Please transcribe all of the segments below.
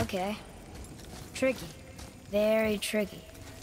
Okay. Tricky. Very tricky.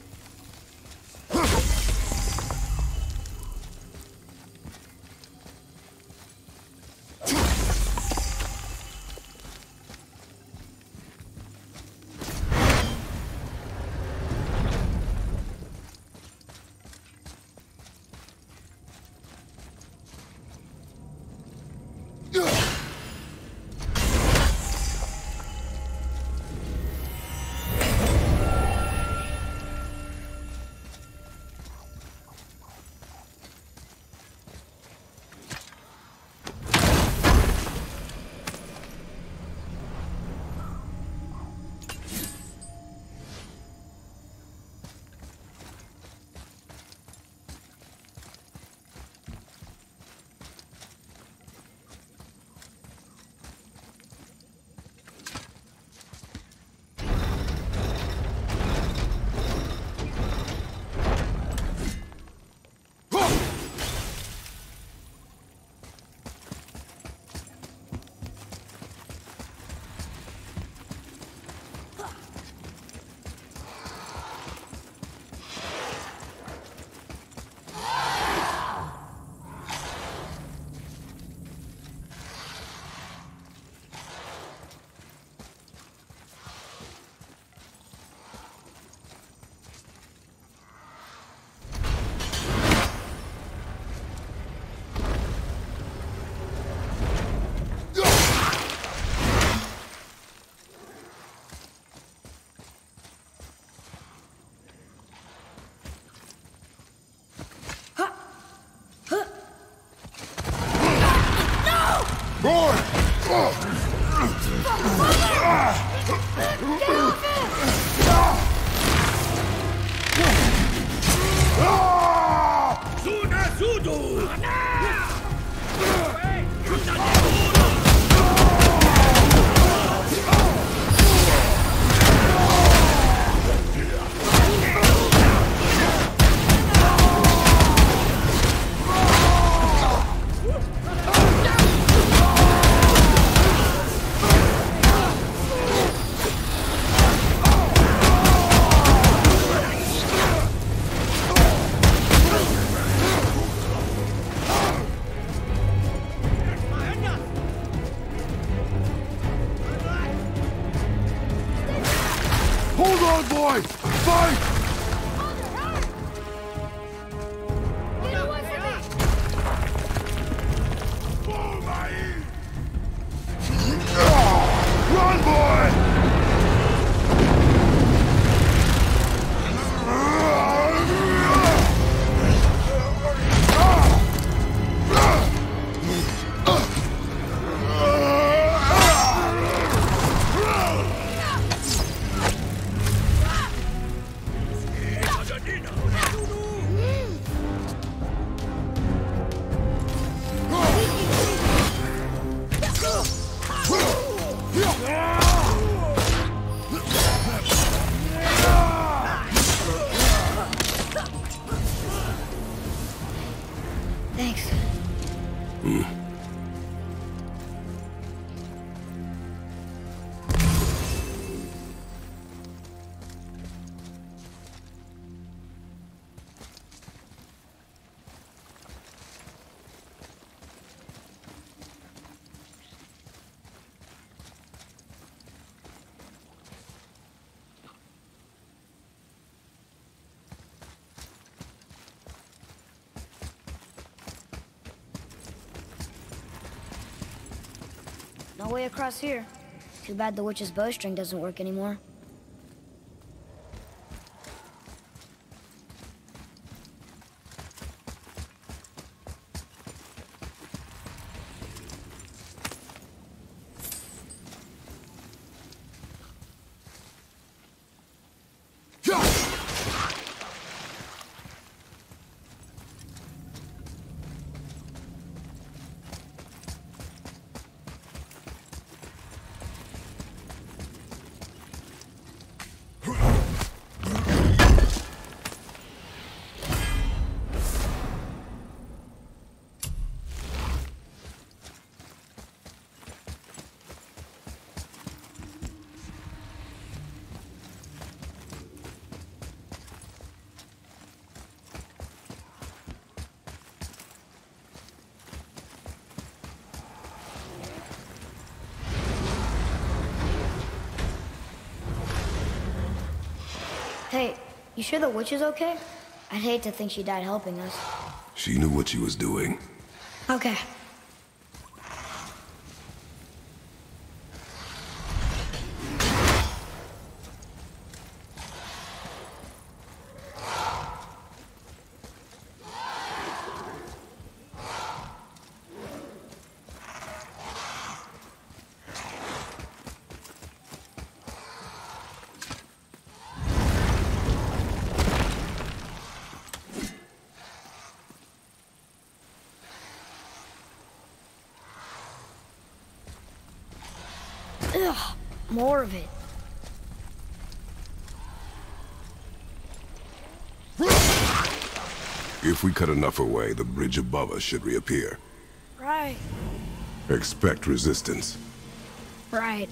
No way across here. Too bad the witch's bowstring doesn't work anymore. You sure the witch is okay? I'd hate to think she died helping us. She knew what she was doing. Okay. Ugh, more of it. If we cut enough away, the bridge above us should reappear. Right. Expect resistance. Right.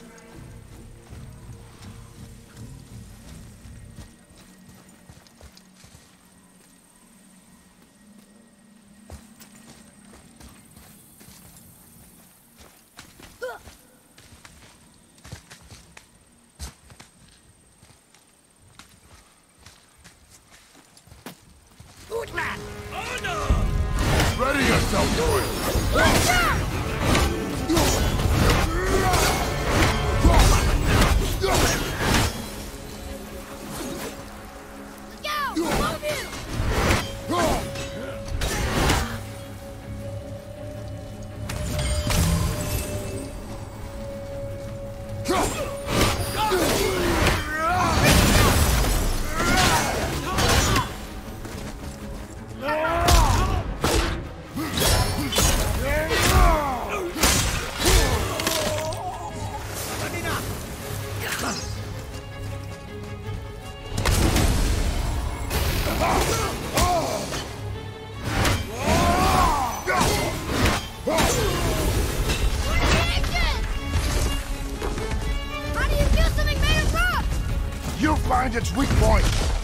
Ready yourself for it! You find its weak point.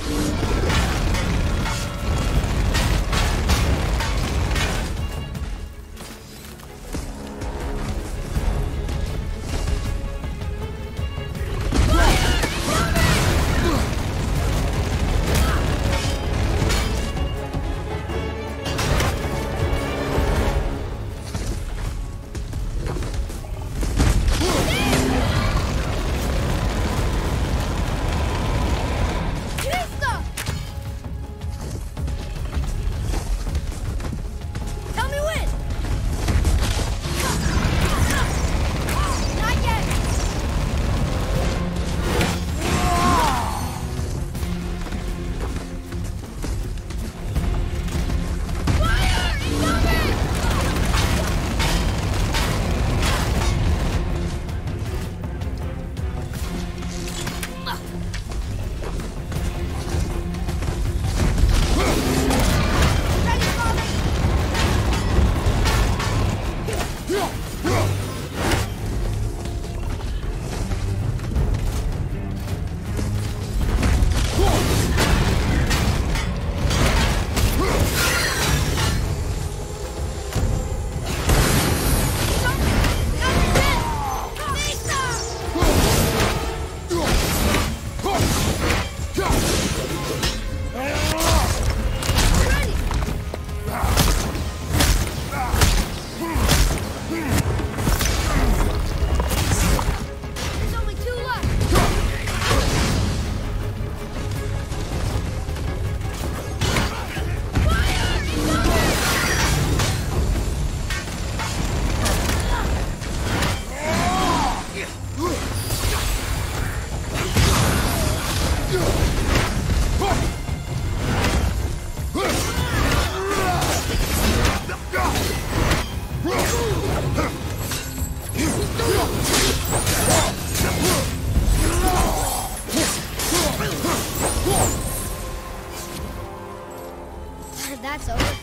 That's over.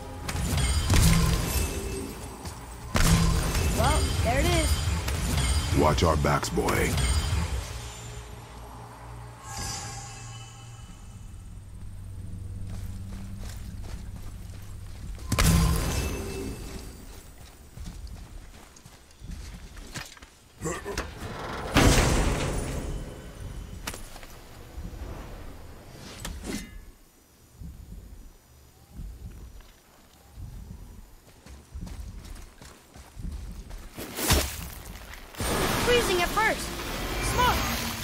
Well, there it is. Watch our backs, boy. missing at first. Smart.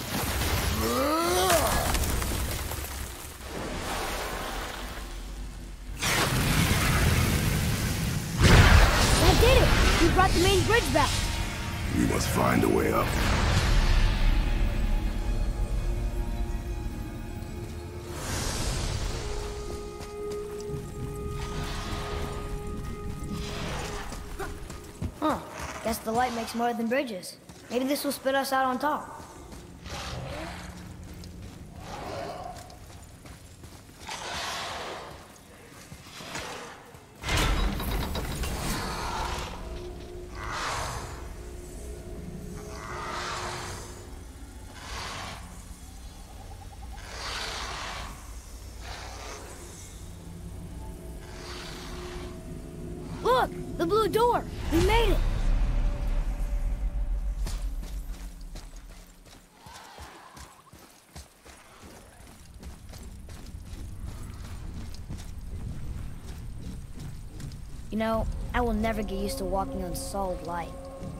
That did it! We brought the main bridge back. We must find a way up. Huh. Guess the light makes more than bridges. Maybe this will spit us out on top. Look! The blue door! We made it! You know, I will never get used to walking on solid light.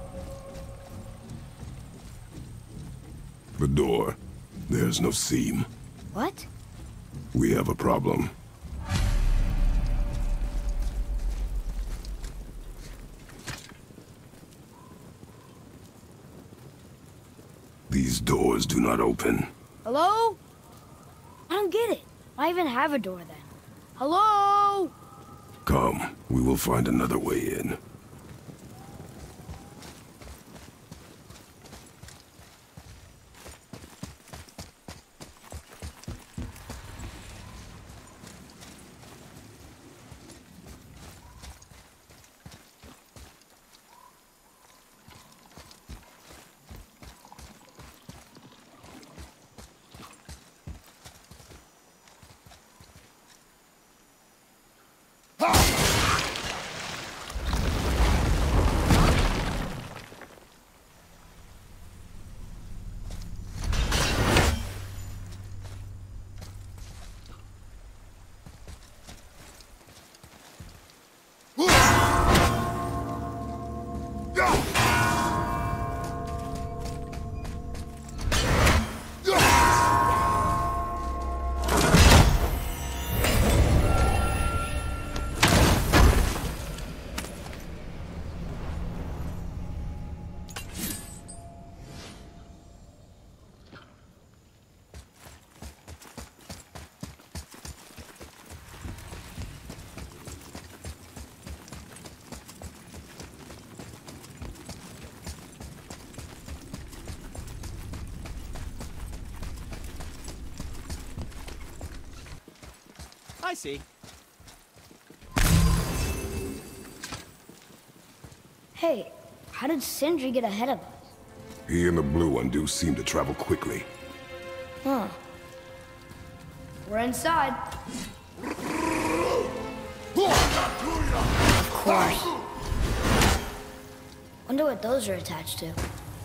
The door. There's no seam. What? We have a problem. These doors do not open. Hello? I don't get it. Why even have a door then? Hello? Come, we will find another way in. I see. Hey, how did Sindri get ahead of us? He and the blue one do seem to travel quickly. Huh. We're inside. Of course. Wonder what those are attached to.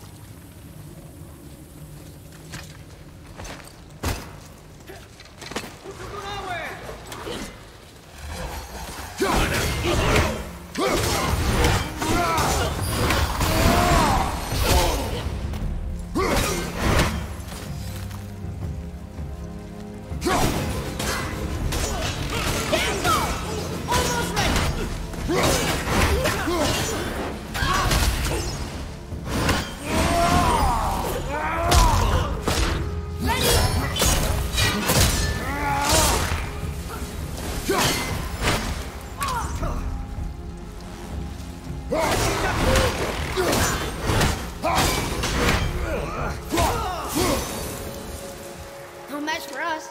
No match for us.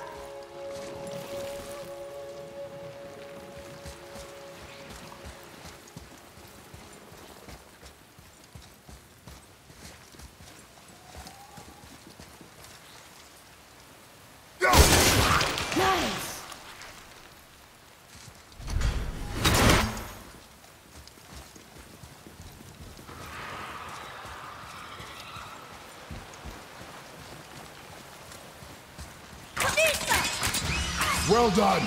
Nice. Well done.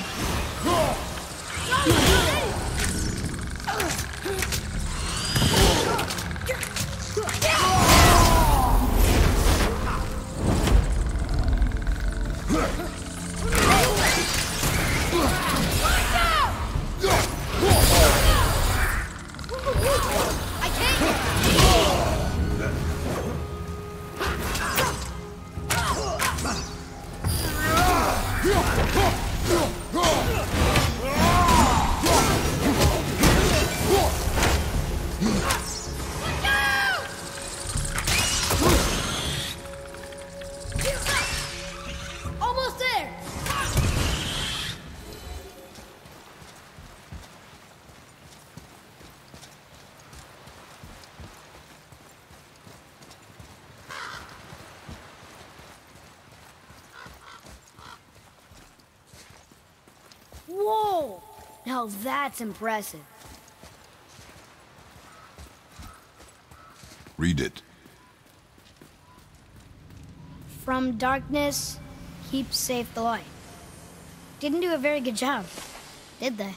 Almost there! Whoa! Now that's impressive. Read it. From darkness, keep safe the light. Didn't do a very good job, did they?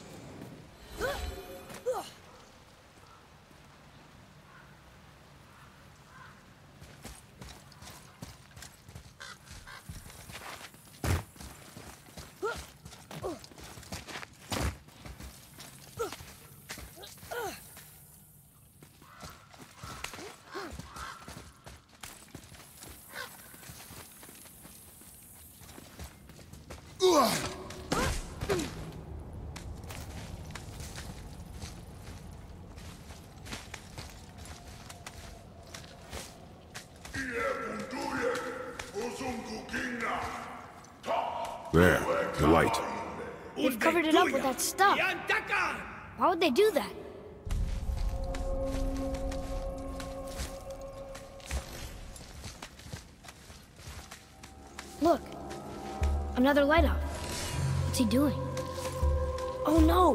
There, the light. They've covered it up with that stuff. Why would they do that? Look, another light out. What's he doing? Oh no!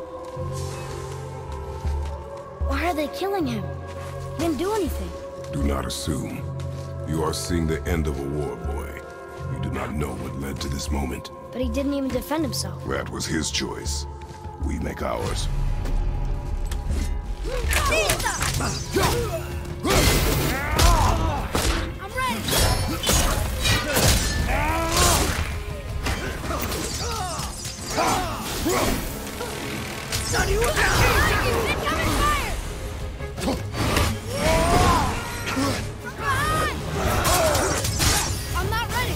Why are they killing him? He didn't do anything. Do not assume. You are seeing the end of a war, boy. You do not know what led to this moment. But he didn't even defend himself. That was his choice. We make ours. I'm ready! Incoming fire! From behind! I'm not ready!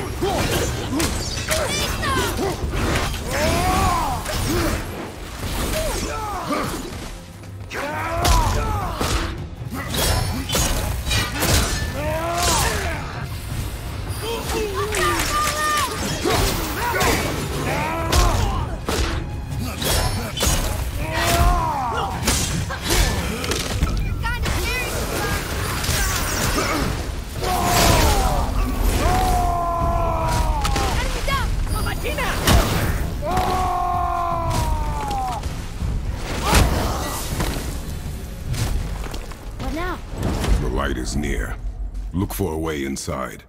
What now? The light is near. Look for a way inside.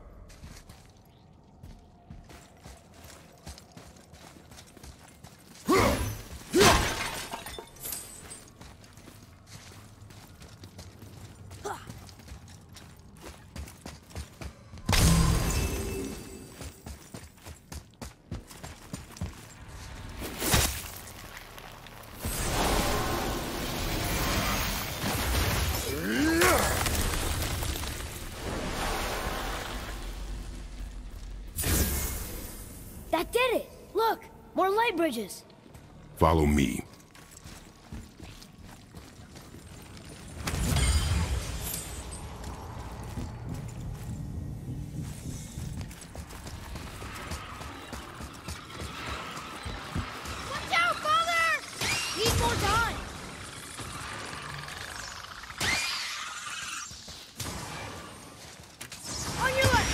That did it! Look! More light bridges! Follow me. Watch out, Father! Need more time! On your left!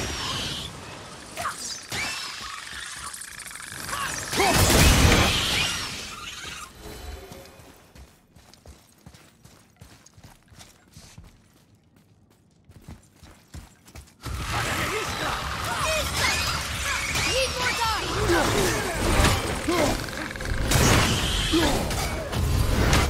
Need more time!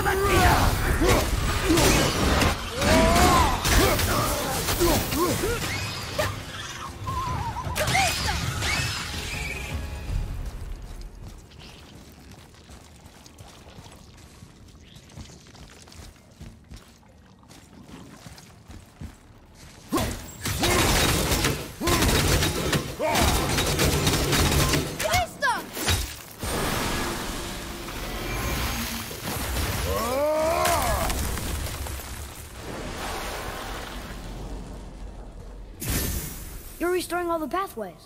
You're restoring all the pathways.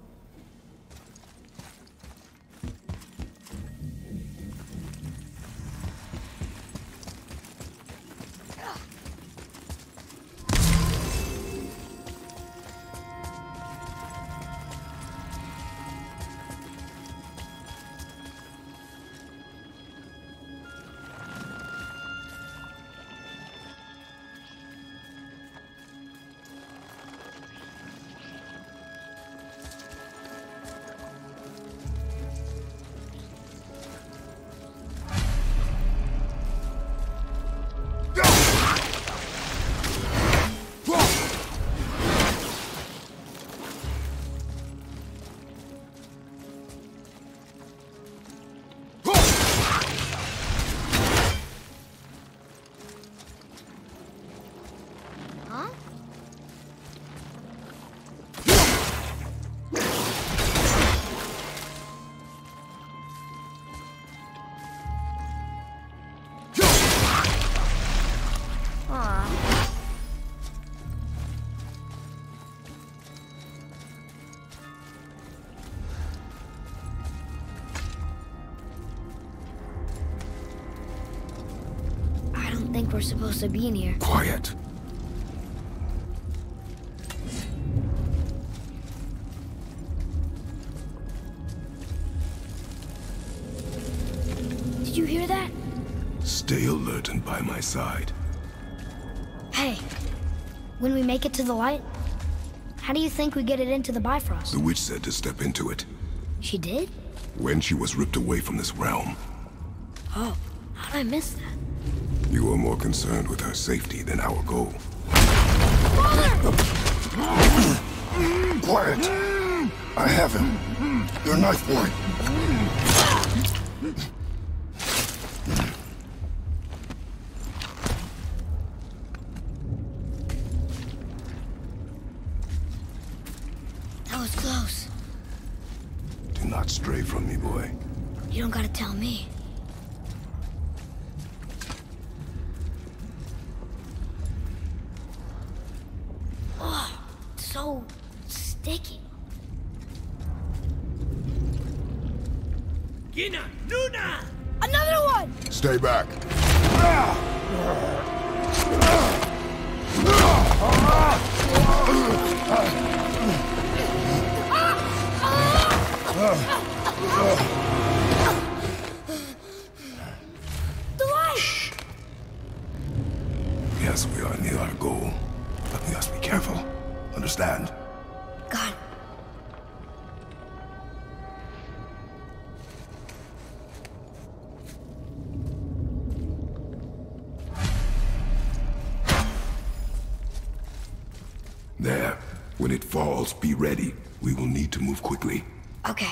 I think we're supposed to be in here. Quiet. Did you hear that? Stay alert and by my side. Hey, when we make it to the light, how do you think we get it into the Bifrost? The witch said to step into it. She did? When she was ripped away from this realm. Oh, how did I miss that? You are more concerned with her safety than our goal. Quiet! I have him. Your knife boy. That was close. Do not stray from me, boy. You don't gotta tell me. Oh, so sticky. Gina, Nuna! Another one! Stay back. The light! Yes, we are near our goal, but we must be careful. Understand? Got it. There. When it falls, be ready. We will need to move quickly. Okay.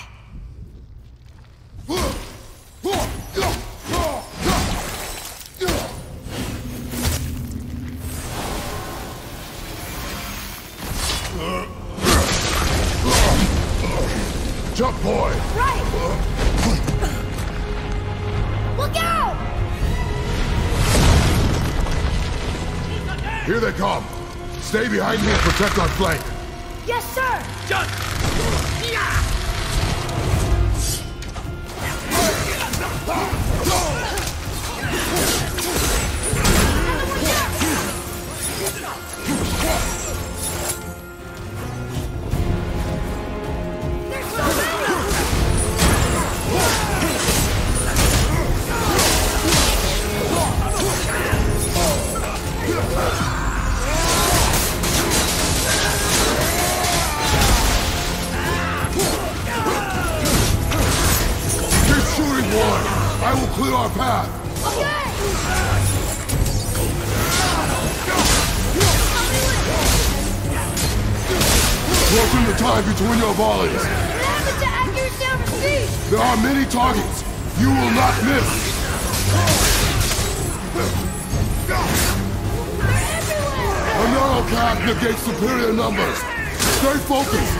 Jump, boy! Right! Look out! Here they come. Stay behind me and protect our flank. Yes, sir! Jump! Yeah! I will clear our path. Okay! Closing the time between your volleys. What happened to accuracy over speed? There are many targets. You will not miss. A narrow path negates superior numbers. Stay focused.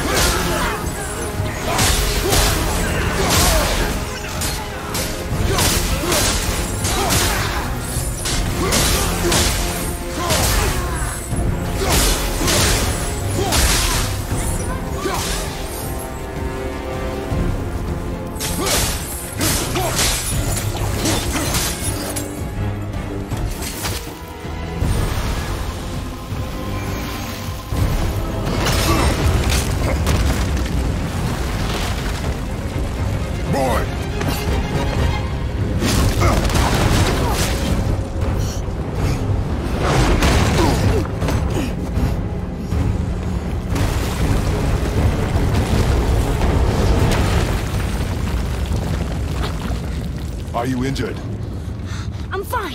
Are you injured? I'm fine.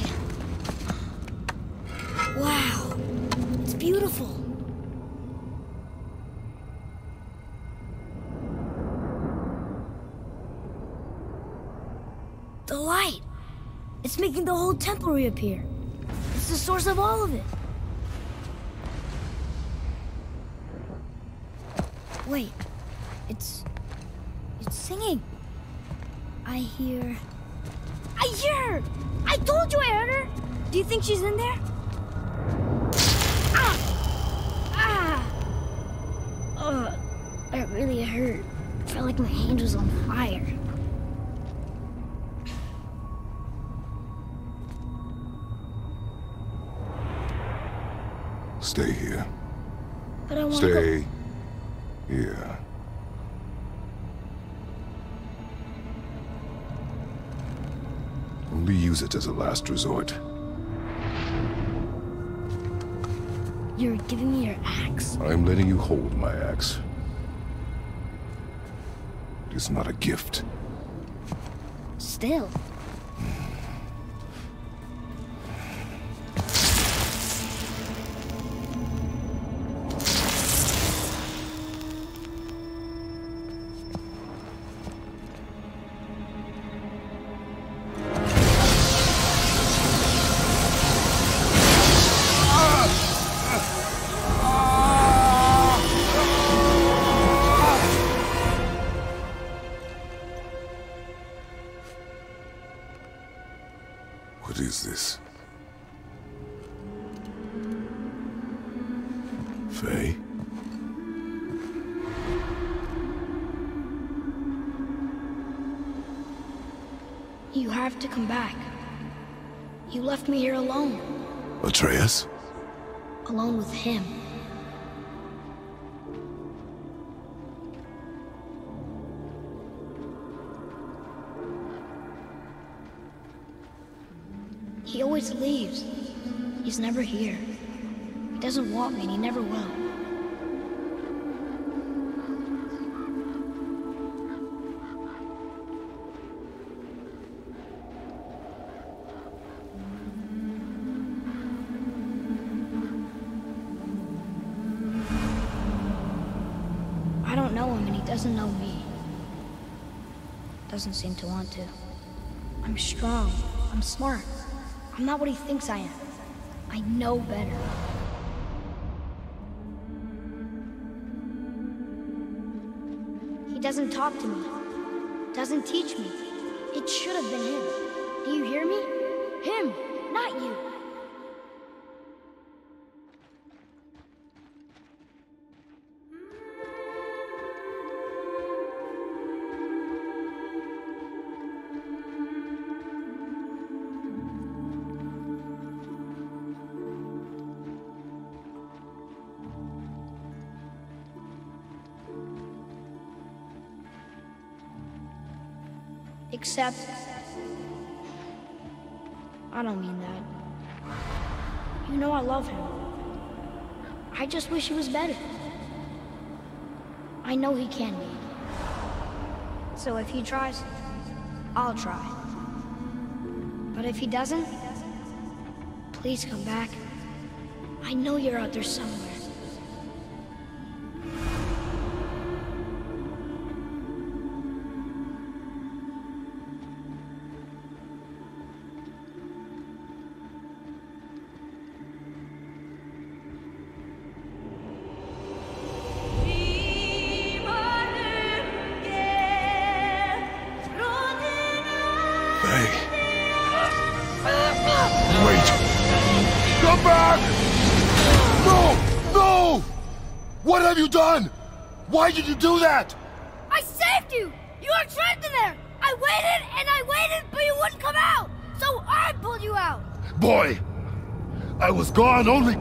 Wow, it's beautiful. The light. It's making the whole temple reappear. It's the source of all of it. Wait, it's singing. I hear her! I told you I heard her! Do you think she's in there? Ah! Ah! Ugh, that really hurt. I felt like my hand was on fire. Stay here. But I want to Stay here. Only use it as a last resort. You're giving me your axe? I'm letting you hold my axe. It is not a gift. Still. What is this? Faye? You have to come back. You left me here alone. Atreus? Alone with him. He always leaves. He's never here. He doesn't want me and he never will. I don't know him and he doesn't know me. Doesn't seem to want to. I'm strong. I'm smart. I'm not what he thinks I am. I know better. He doesn't talk to me. Doesn't teach me. It should have been him. Do you hear me? Him, not you. Except, I don't mean that. You know I love him. I just wish he was better. I know he can be. So if he tries, I'll try. But if he doesn't, please come back. I know you're out there somewhere. Come back! No! No! What have you done? Why did you do that? I saved you! You were trapped in there! I waited and I waited, but you wouldn't come out! So I pulled you out! Boy, I was gone only...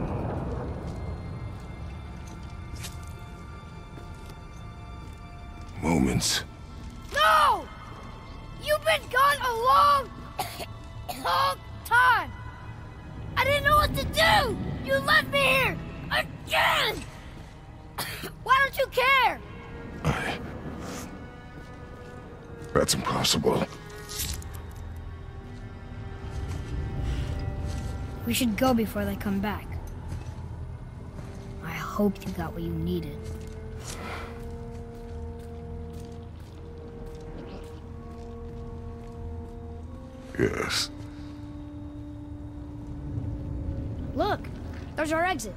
Moments. No! You've been gone a long, long time! I didn't know what to do! You left me here! Again! Why don't you care? That's impossible. We should go before they come back. I hope you got what you needed. Yes. Look, there's our exit.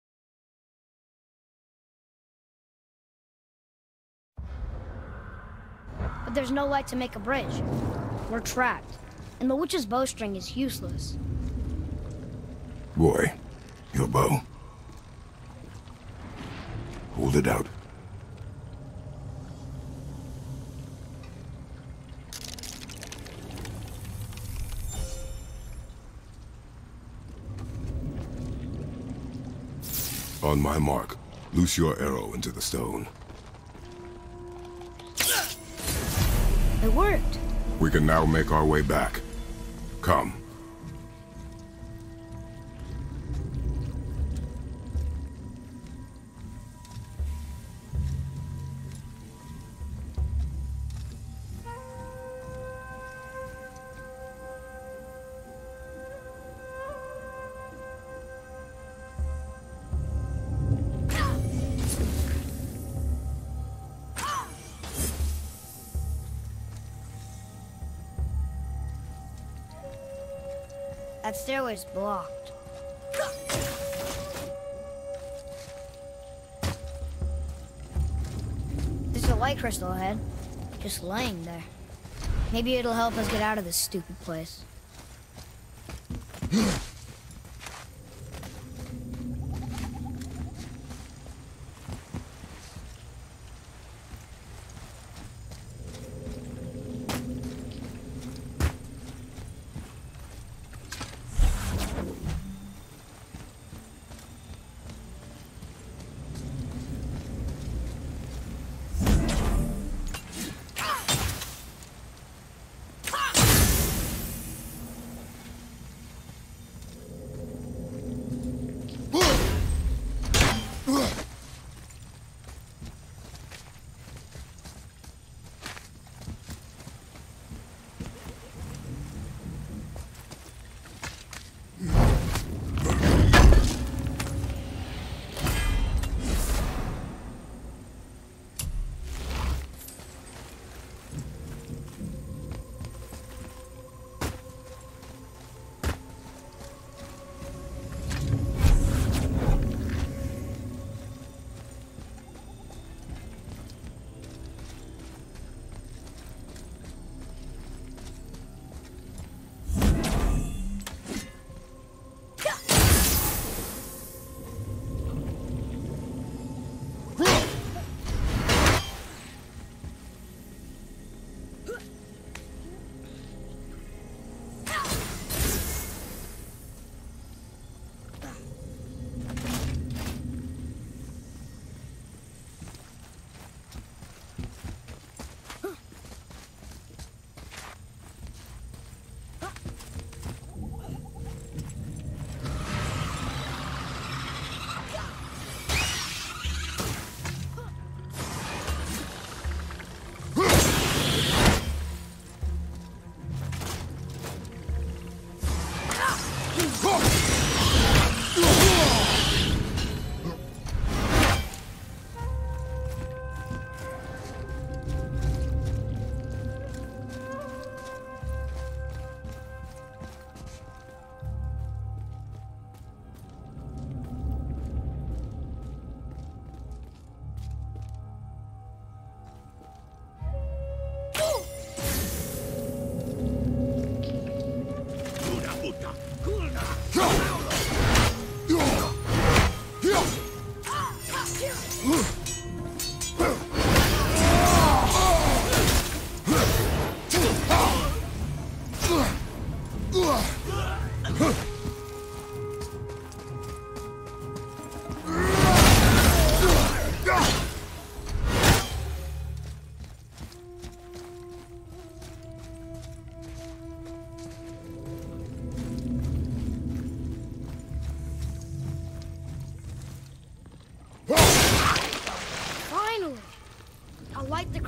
But there's no light to make a bridge. We're trapped, and the witch's bowstring is useless. Boy, your bow. Hold it out. On my mark, loose your arrow into the stone. It worked. We can now make our way back. Come. That stairway's blocked. There's a light crystal ahead, just laying there. Maybe it'll help us get out of this stupid place.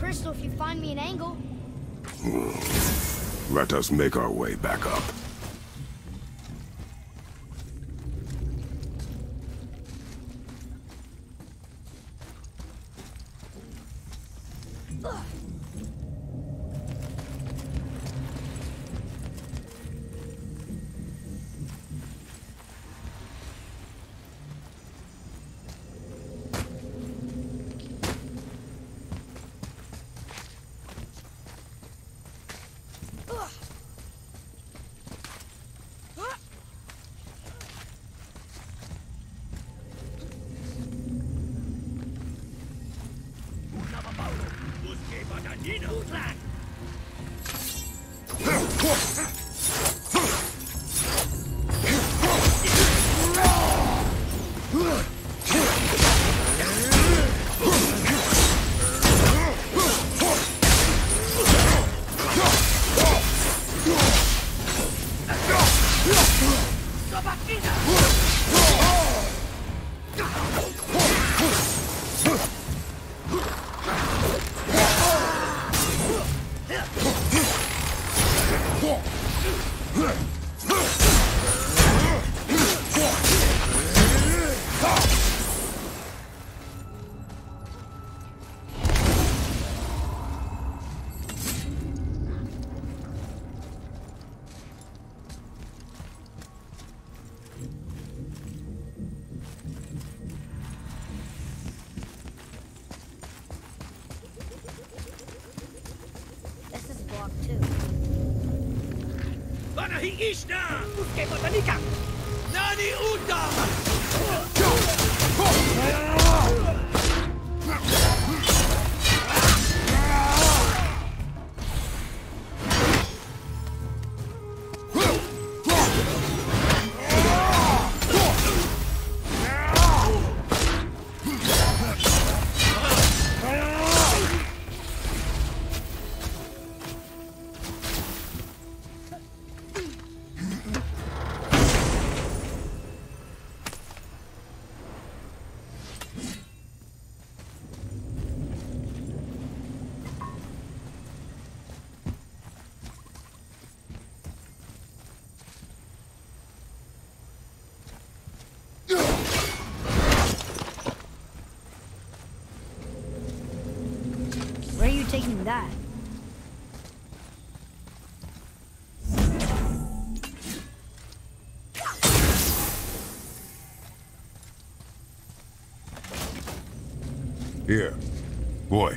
crystal if you find me an angle. Let us make our way back up. Ishna! Uske botanika! Nani uta! Where are you taking that? Here, boy.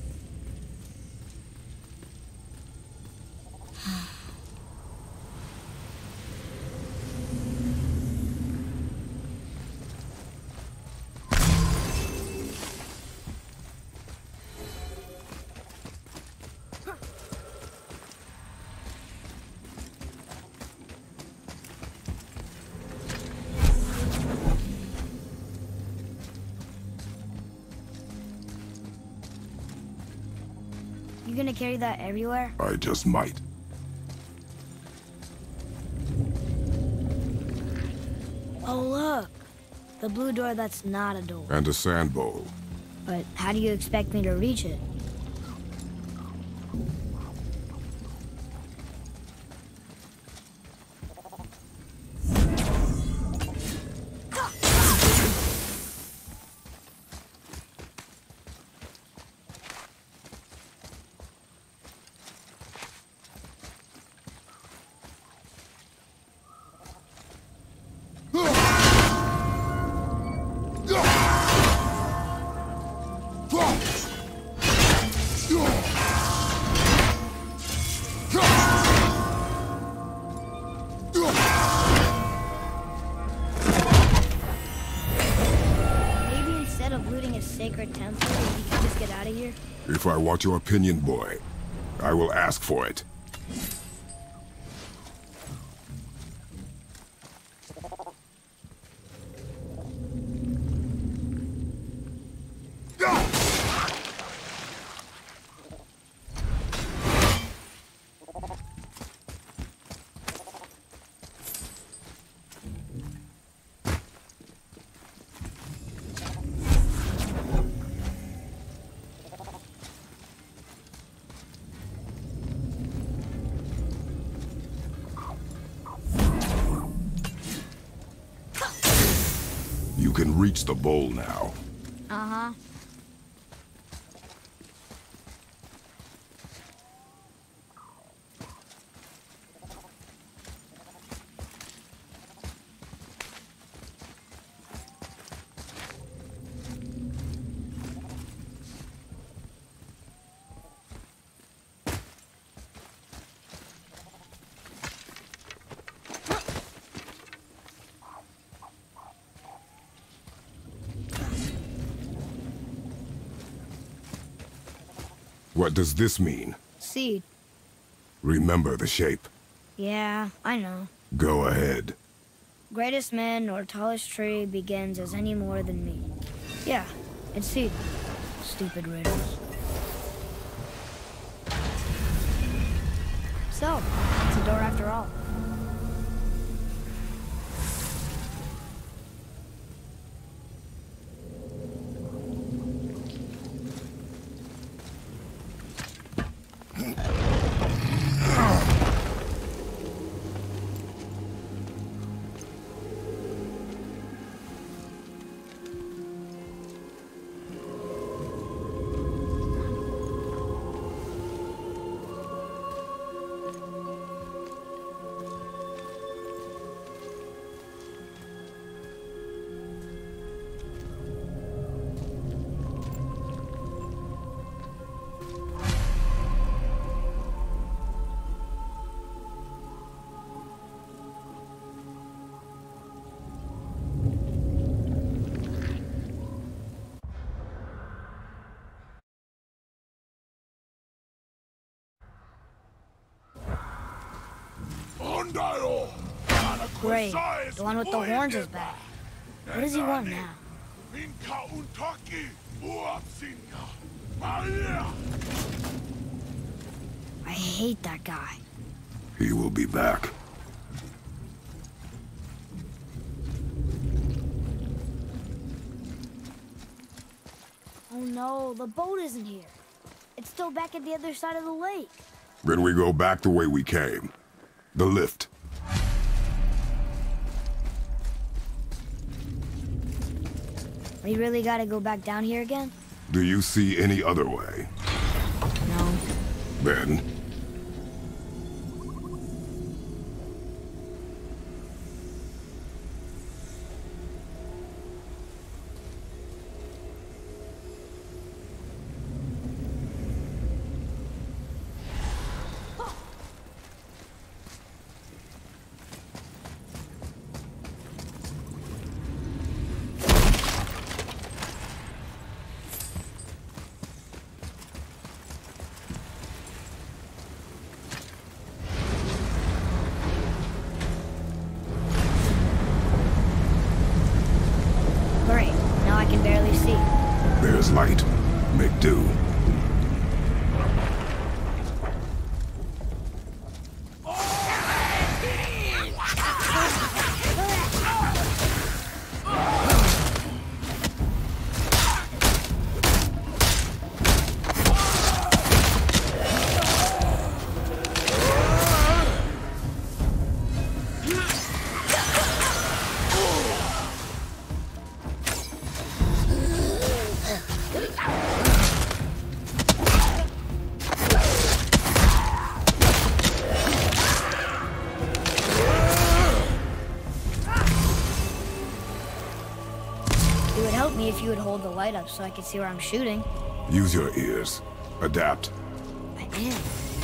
You gonna carry that everywhere? I just might. Oh, look. The blue door that's not a door. And a sand bowl. But how do you expect me to reach it? Sacred temple, you can just get out of here? If I want your opinion, boy, I will ask for it. You can reach the bowl now. Uh-huh. What does this mean? Seed. Remember the shape. Yeah, I know. Go ahead. Greatest man or tallest tree begins as any more than me. Yeah, it's seed. Stupid riddles. So, it's a door after all. Great. The one with the horns is back. What does he want now? I hate that guy. He will be back. Oh no, the boat isn't here. It's still back at the other side of the lake. Then we go back the way we came. The lift. We really gotta go back down here again? Do you see any other way? No. Then... Great. Now I can barely see. There's light. Make do. It would help me if you would hold the light up so I could see where I'm shooting. Use your ears. Adapt. I am.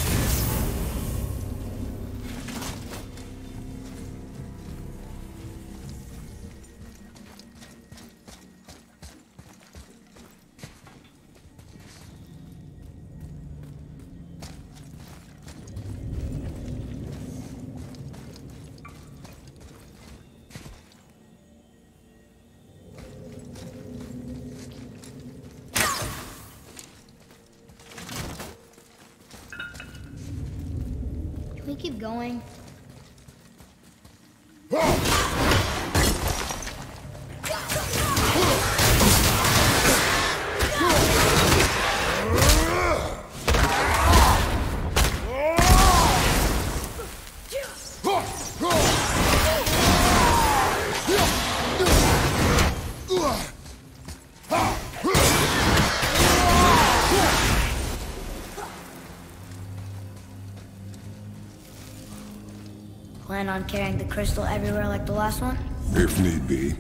Can we keep going? Plan on carrying the crystal everywhere like the last one? If need be.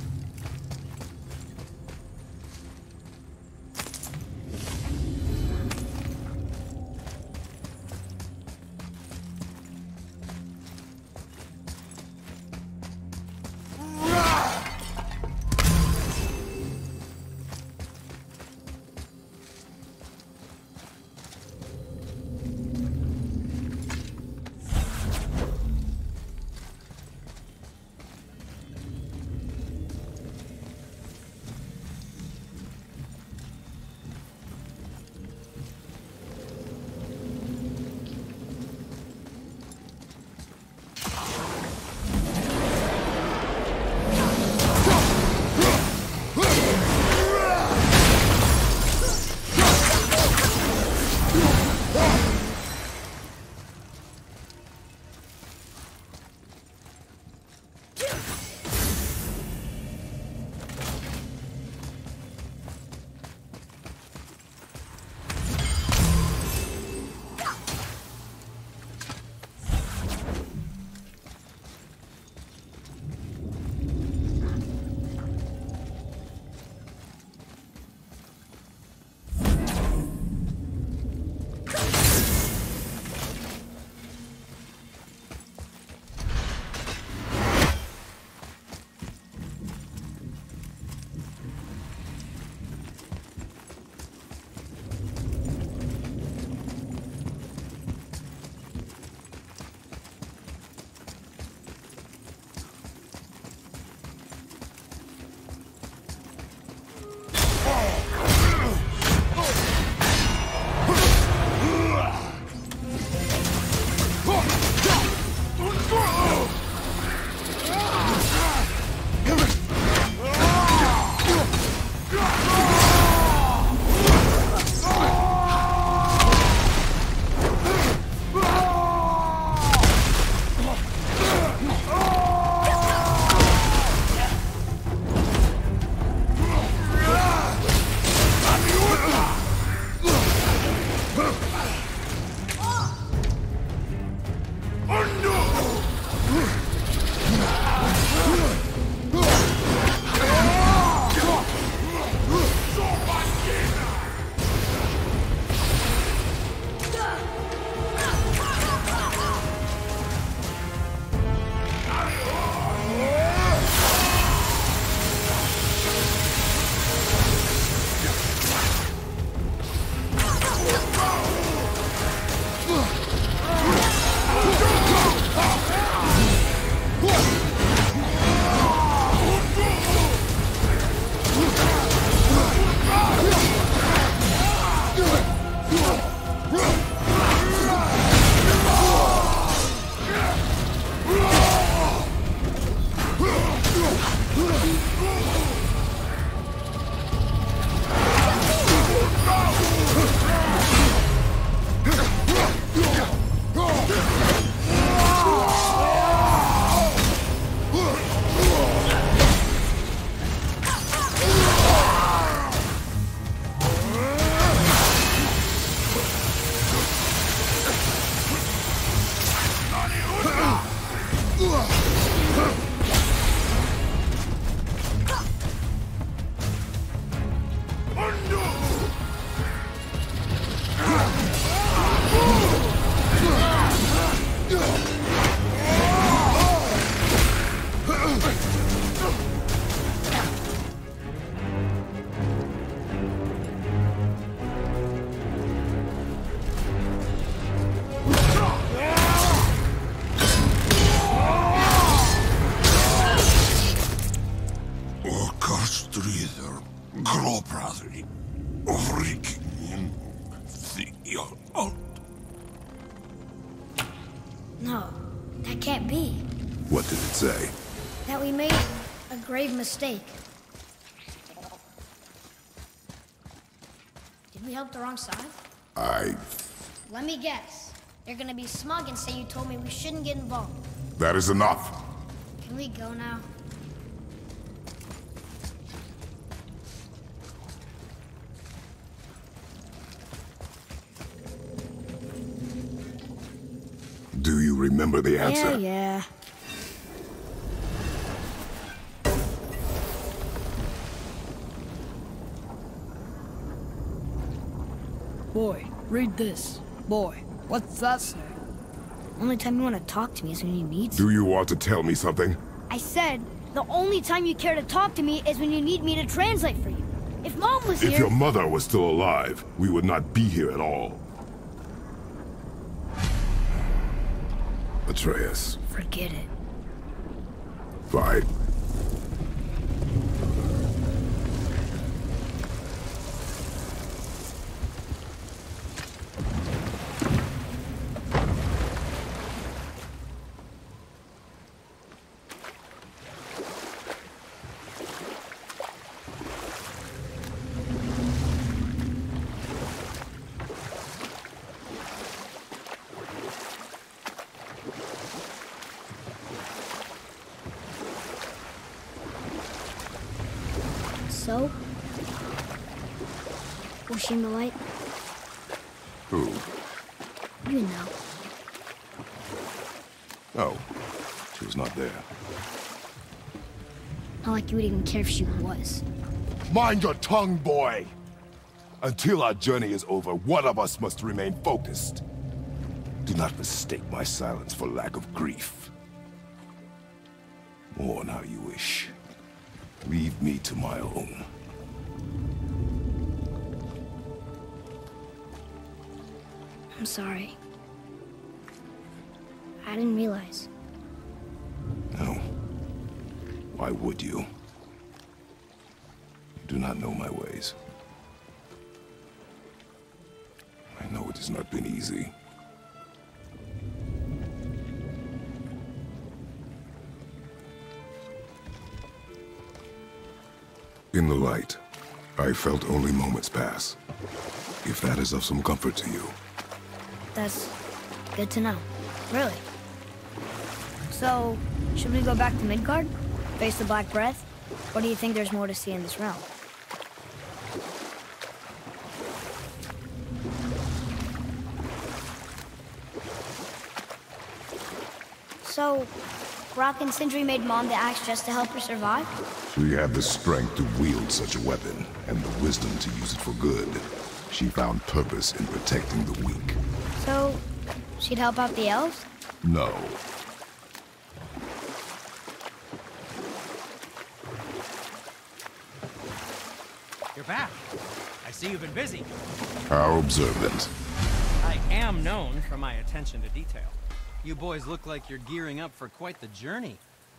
No, that can't be. What did it say? That we made a grave mistake. Did we help the wrong side? Let me guess. They're gonna be smug and say you told me we shouldn't get involved. That is enough. Can we go now? Do you remember the answer? Yeah. Boy, read this. Boy, what's that say? Only time you want to talk to me is when you need Do you want to tell me something? I said, the only time you care to talk to me is when you need me to translate for you. If Mom was If here... your mother was still alive, we would not be here at all. Atreus. Forget it. Fine. So? Was she in the light? Who? You know. Oh, she was not there. Not like you would even care if she was. Mind your tongue, boy! Until our journey is over, one of us must remain focused. Do not mistake my silence for lack of grief. Mourn how you wish. Leave me to my own. I'm sorry. I didn't realize. No. Why would you? You do not know my ways. I know it has not been easy. In the light, I felt only moments pass. If that is of some comfort to you. That's good to know. Really. So, should we go back to Midgard? Face the Black Breath? Or do you think there's more to see in this realm? So, Rock and Sindri made Mom the axe just to help her survive? She had the strength to wield such a weapon, and the wisdom to use it for good. She found purpose in protecting the weak. So, she'd help out the elves? No. You're back. I see you've been busy. How observant. I am known for my attention to detail. You boys look like you're gearing up for quite the journey.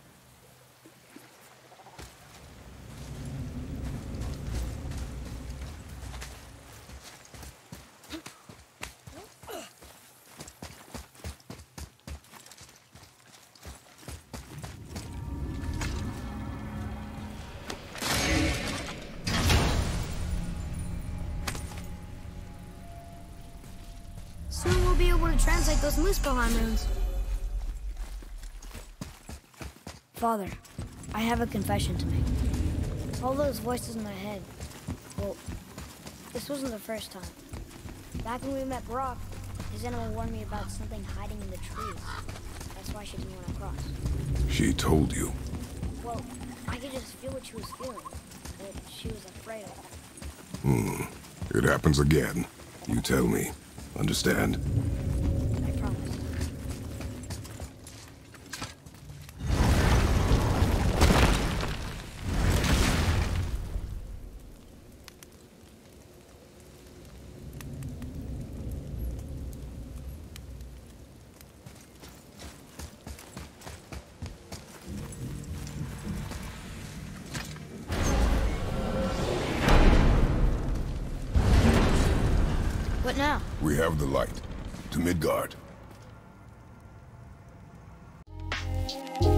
Soon we'll be able to translate those Muspelheim runes. Father, I have a confession to make. All those voices in my head, well, this wasn't the first time. Back when we met Brock, his animal warned me about something hiding in the trees. That's why she didn't want to cross. She told you. Well, I could just feel what she was feeling, that she was afraid of. It happens again. You tell me. Understand? I promise. What now? We have the light. To Midgard.